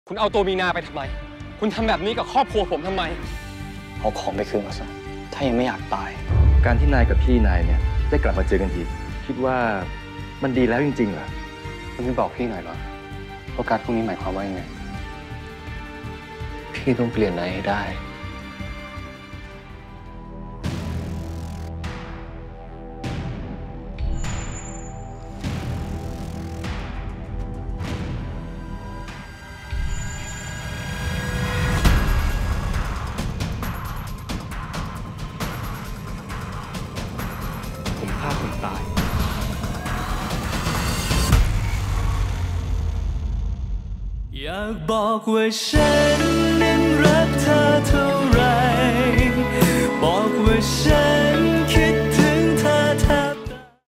คุณเอาตัวมีนาไปทำไมคุณทำแบบนี้กับครอบครัวผมทำไมเอาของไปคืนเขาซะถ้ายังไม่อยากตายการที่นายกับพี่นายเนี่ยได้กลับมาเจอกันอีกคิดว่ามันดีแล้วจริงๆเหรอคุณไม่บอกพี่หน่อยเหรอโอกาสพวกนี้หมายความว่ายังไงพี่ต้องเปลี่ยนนายให้ได้ผมฆ่าคนตายอยากบอกว่าฉันนั้นรักเธอเท่าไรบอกว่าฉัน